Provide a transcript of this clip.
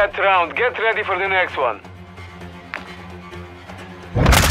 that round. Get ready for the next one.